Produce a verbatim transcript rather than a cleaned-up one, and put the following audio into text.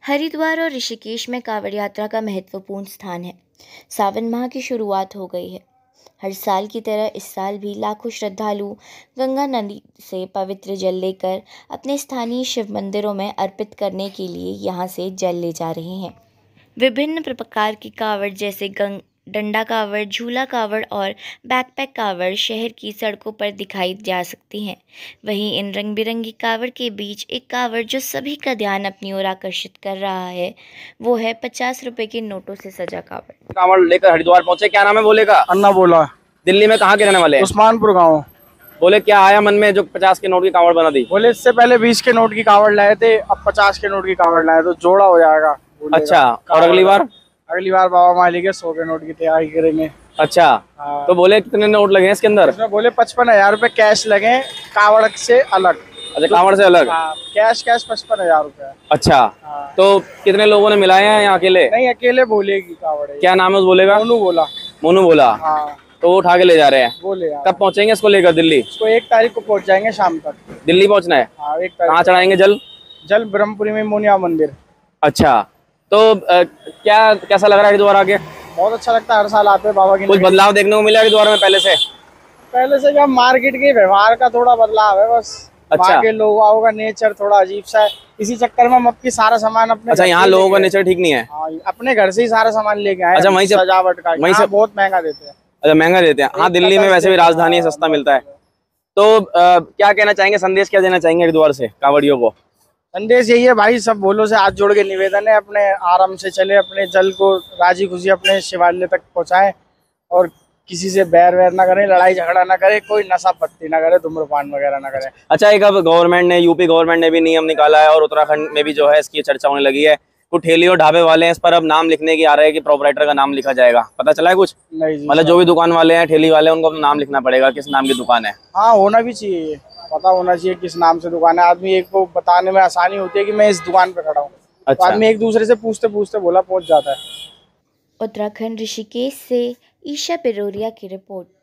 हरिद्वार और ऋषिकेश में कांवड़ यात्रा का महत्वपूर्ण स्थान है। सावन माह की शुरुआत हो गई है। हर साल की तरह इस साल भी लाखों श्रद्धालु गंगा नदी से पवित्र जल लेकर अपने स्थानीय शिव मंदिरों में अर्पित करने के लिए यहां से जल ले जा रहे हैं। विभिन्न प्रकार की कांवड़ जैसे गंग डंडा कांवड़, झूला कांवड़ और बैकपैक कांवड़ शहर की सड़कों पर दिखाई जा सकती हैं। वहीं इन रंग बिरंगी कांवड़ के बीच एक कांवड़ जो सभी का ध्यान अपनी ओर आकर्षित कर रहा है, वो है पचास रुपए के नोटों से सजा कांवड़। कांवड़ लेकर हरिद्वार पहुंचे, क्या नाम है बोले का? अन्ना बोला। दिल्ली में कहाँ के रहने वाले हैं? उस्मानपुर गाँव। बोले क्या आया मन में जो पचास के नोट की कांवड़ बना दी? बोले इससे पहले बीस के नोट की कांवड़ लाए थे, अब पचास के नोट की कांवड़ लाए तो जोड़ा हो जाएगा। अच्छा, और अगली बार? अगली बार बाबा मालिक है सौ के नोट की तैयारी करेंगे। अच्छा, तो बोले कितने नोट लगे हैं इसके अंदर? इसमें बोले पचपन हजार रूपए कैश लगे, कांवड़ से अलग। अच्छा, कांवड़ से अलग? हाँ, कैश कैश पचपन हजार रूपए। अच्छा, हाँ। तो कितने लोगों ने मिलाए हैं या अकेले? नहीं, अकेले बोलेगी कांवड़। क्या नाम है उस बोलेगा? मोनू बोला। मोनू बोला। हाँ, तो वो उठा के ले जा रहे हैं। बोले कब पहुंचेंगे इसको लेकर दिल्ली? इसको एक तारीख को पहुंच जाएंगे शाम तक। दिल्ली पहुंचना है? हाँ, एक तारीख। कहाँ चढ़ाएंगे जल? जल ब्रह्मपुरी में मोनिया मंदिर। अच्छा, तो आ, क्या कैसा लग रहा है हरिद्वार आके? बहुत अच्छा लगता है, हर साल आते हैं बाबा की। कुछ बदलाव देखने को मिला हरिद्वार में पहले से? पहले से क्या, मार्केट के व्यवहार का थोड़ा बदलाव है बस। अच्छा। वहाँ के लोगों का नेचर थोड़ा अजीब सा है, इसी चक्कर में हम अपनी सारा सामान अपने। अच्छा, यहाँ लोगों का नेचर ठीक नहीं है? हाँ, अपने घर से ही सारा सामान लेके आए। अच्छा, वहीं से सजावट का वहीं से बहुत महंगा देते हैं। अच्छा, महंगा देते हैं। हाँ, दिल्ली में वैसे भी राजधानी है, सस्ता मिलता है। तो आ, क्या कहना चाहेंगे, संदेश क्या देना चाहेंगे हरिद्वार से कांवड़ियों को? संदेश यही है भाई, सब भोलों से हाथ जोड़ के निवेदन है, अपने आराम से चले, अपने जल को राजी खुशी अपने शिवालय तक पहुँचाएं और किसी से बैर वैर ना करें, लड़ाई झगड़ा ना करें, कोई नशा पत्ती ना करे, धूम्रपान वगैरह ना करें। अच्छा, एक अब गवर्नमेंट ने, यूपी गवर्नमेंट ने भी नियम निकाला है और उत्तराखंड में भी जो है इसकी चर्चा होने लगी है। कुछ ठेली और ढाबे वाले हैं इस पर अब नाम लिखने की आ रहे हैं कि प्रोपराइटर का नाम लिखा जाएगा। पता चला है कुछ? नहीं जी, मतलब जो भी दुकान वाले हैं, ठेली वाले हैं, उनको अपना नाम लिखना पड़ेगा किस नाम की दुकान है। हाँ, होना भी चाहिए, पता होना चाहिए किस नाम से दुकान है। आदमी एक को बताने में आसानी होती है कि मैं इस दुकान पे खड़ा हूँ। अच्छा। तो आदमी एक दूसरे से पूछते पूछते बोला पहुंच जाता है। उत्तराखंड ऋषिकेश से ईशा पिरोरिया की रिपोर्ट।